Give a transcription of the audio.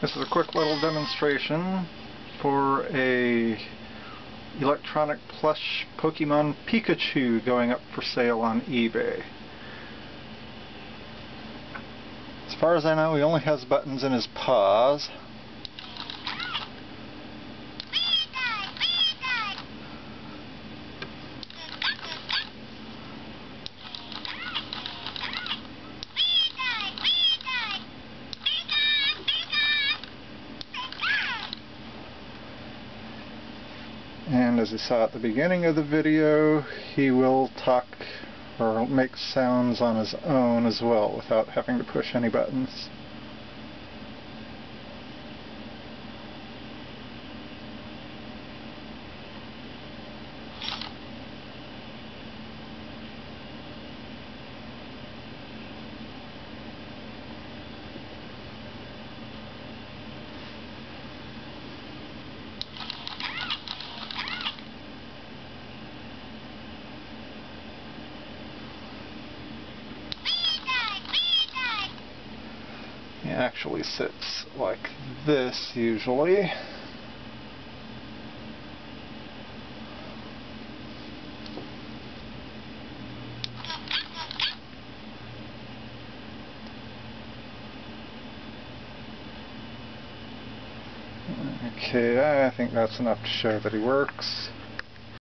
This is a quick little demonstration for a electronic plush Pokemon Pikachu going up for sale on eBay. As far as I know, he only has buttons in his paws. And as you saw at the beginning of the video, he will talk or make sounds on his own as well without having to push any buttons. He actually sits like this usually. Okay, I think that's enough to show that he works.